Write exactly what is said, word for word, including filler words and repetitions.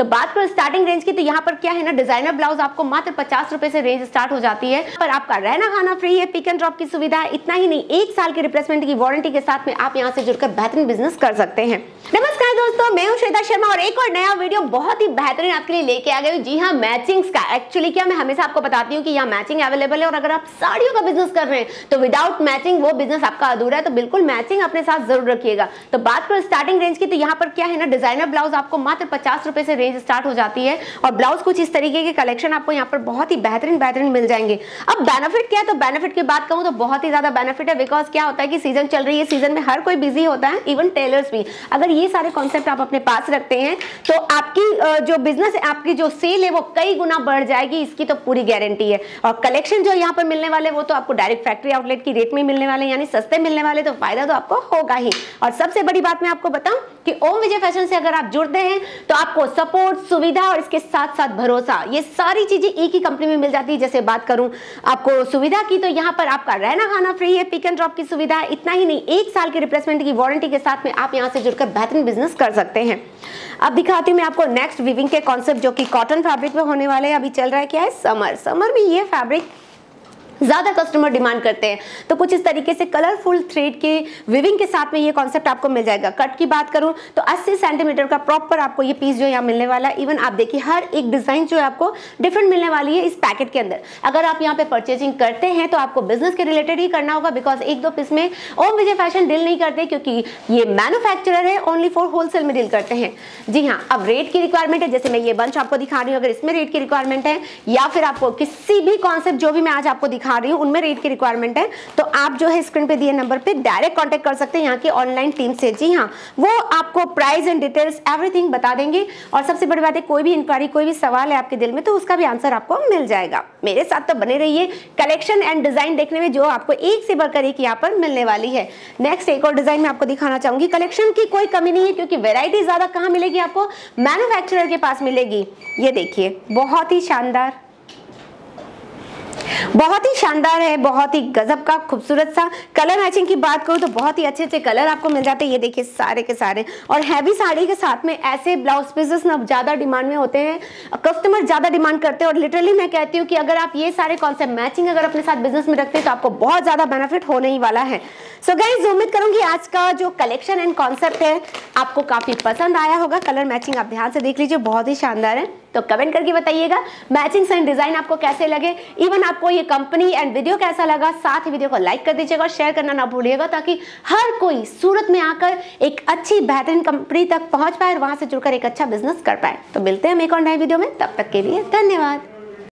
तो बात करें स्टार्टिंग रेंज की, तो यहाँ पर क्या है ना, डिजाइनर ब्लाउज आपको मात्र पचास रुपए से रेंज स्टार्ट हो जाती है। पर आपका रहना खाना फ्री है, पिक एंड ड्रॉप की सुविधा है। इतना ही नहीं, एक साल की रिप्लेसमेंट की वारंटी के साथ में आप यहाँ से जुड़कर बेहतरीन बिजनेस कर सकते हैं। नमस्कार दोस्तों, मैं हूं श्वेता शर्मा और एक और नया वीडियो बहुत ही बेहतरीन आपके लिए लेके आ गई हूं। जी हाँ, मैचिंग्स का। एक्चुअली क्या, मैं हमेशा आपको बताती हूँ कि यहाँ मैचिंग अवेलेबल है और अगर आप साड़ियों का बिजनेस कर रहे हैं तो विदाउट मैचिंग वो बिजनेस आपका अधूरा है, तो बिल्कुल मैचिंग अपने साथ जरूर रखिएगा। तो बात करें स्टार्टिंग रेंज की, तो यहाँ पर क्या है ना, डिजाइनर ब्लाउज आपको मात्र पचास रुपए से रेंज स्टार्ट हो जाती है और ब्लाउज कुछ इस तरीके के कलेक्शन आपको यहाँ पर बहुत ही बेहतरीन बेहतरीन मिल जाएंगे। अब बेनिफिट क्या है, तो बेनिफिट की बात कहूँ तो बहुत ही ज्यादा बेनिफिट है। बिकॉज क्या होता है कि सीजन चल रही है, सीजन में हर कोई बिजी होता है, इवन टेलर्स भी। अगर ये सारे कॉन्सेप्ट आप अपने पास रखते हैं तो आपकी जो बिजनेस है, आपकी जो सेल है वो कई गुना बढ़ जाएगी, इसकी तो पूरी गारंटी है। और कलेक्शन जो यहाँ पर मिलने वाले वो तो आपको डायरेक्ट फैक्ट्री आउटलेट की रेट में मिलने वाले, यानी सस्ते मिलने वाले, तो फायदा तो आपको होगा ही। और सबसे बड़ी बात मैं आपको बताऊं कि ओम विजय फैशन से अगर आप जुड़ते हैं तो आपको सपोर्ट, सुविधा और इसके साथ साथ भरोसा, ये सारी चीजें एक ही कंपनी में मिल जाती है। जैसे बात करूं आपको सुविधा की, तो यहाँ पर आपका रहना खाना फ्री है, पिक एंड ड्रॉप की सुविधा है। इतना ही नहीं, एक साल की रिप्लेसमेंट की वारंटी के साथ में आप यहाँ से जुड़कर बेहतरीन बिजनेस कर सकते हैं। अब दिखाती हूँ मैं आपको नेक्स्ट वीविंग के कॉन्सेप्ट, जो कि कॉटन फैब्रिक में होने वाले हैं। अभी चल रहा है क्या है, समर। समर में ये फैब्रिक ज्यादा कस्टमर डिमांड करते हैं, तो कुछ इस तरीके से कलरफुल थ्रेड के विविंग के साथ में ये कॉन्सेप्ट आपको मिल जाएगा। कट की बात करूं तो अस्सी सेंटीमीटर का प्रॉपर आपको ये पीस जो यहाँ मिलने वाला है। इवन आप देखिए हर एक डिजाइन जो है आपको डिफरेंट मिलने वाली है इस पैकेट के अंदर। अगर आप यहाँ पे परचेजिंग करते हैं तो आपको बिजनेस के रिलेटेड ही करना होगा, बिकॉज एक दो पीस में ओम विजय फैशन डील नहीं करते, क्योंकि ये मैन्युफैक्चरर है, ओनली फॉर होलसेल में डील करते हैं। जी हाँ, अब रेट की रिक्वायरमेंट है, जैसे मैं ये बंच आपको दिखा रही हूँ, अगर इसमें रेट की रिक्वायरमेंट है या फिर आपको किसी भी कॉन्सेप्ट जो भी मैं आज आपको दिखा रही हूँ उनमें रेट की रिक्वायरमेंट है, तो आप जो है स्क्रीन पे दिए नंबर पे डायरेक्ट कांटेक्ट कर सकते हैं यहाँ की ऑनलाइन टीम से। जी हाँ, वो आपको प्राइस एंड डिटेल्स एवरीथिंग बता देंगे। और सबसे बड़ी बात है, कोई भी इंक्वायरी, कोई भी सवाल है आपके दिल में तो उसका भी आंसर आपको मिल जाएगा। मेरे साथ तो बने रहिए कलेक्शन एंड डिजाइन देखने में, जो आपको एक से बढ़कर एक यहाँ पर मिलने वाली है। नेक्स्ट एक और डिजाइन में आपको दिखाना चाहूंगी। कलेक्शन की कोई कमी नहीं है, क्योंकि वेराइटी ज्यादा कहाँ मिलेगी, आपको मैन्युफैक्चरर के पास मिलेगी। ये देखिए, बहुत ही शानदार, बहुत ही शानदार है, बहुत ही गजब का खूबसूरत सा। कलर मैचिंग की बात करूं तो बहुत ही अच्छे अच्छे कलर आपको मिल जाते हैं। ये देखिए सारे के सारे, और हैवी साड़ी के साथ में ऐसे ब्लाउज पीसेस ना ज्यादा डिमांड में होते हैं, कस्टमर ज्यादा डिमांड करते हैं। और लिटरली मैं कहती हूँ कि अगर आप ये सारे कॉन्सेप्ट मैचिंग अगर अपने साथ बिजनेस में रखते हैं तो आपको बहुत ज्यादा बेनिफिट होने ही वाला है। सो गाइस, उम्मीद करूंगी आज का जो कलेक्शन एंड कॉन्सेप्ट है आपको काफी पसंद आया होगा। कलर मैचिंग आप ध्यान से देख लीजिए, बहुत ही शानदार है। तो कमेंट करके बताइएगा मैचिंग एंड डिजाइन आपको कैसे लगे, इवन आपको ये कंपनी एंड वीडियो कैसा लगा। साथ ही वीडियो को लाइक कर दीजिएगा और शेयर करना ना भूलिएगा, ताकि हर कोई सूरत में आकर एक अच्छी बेहतरीन कंपनी तक पहुंच पाए और वहां से जुड़कर एक अच्छा बिजनेस कर पाए। तो मिलते हैं हम एक और नए वीडियो में, तब तक के लिए धन्यवाद।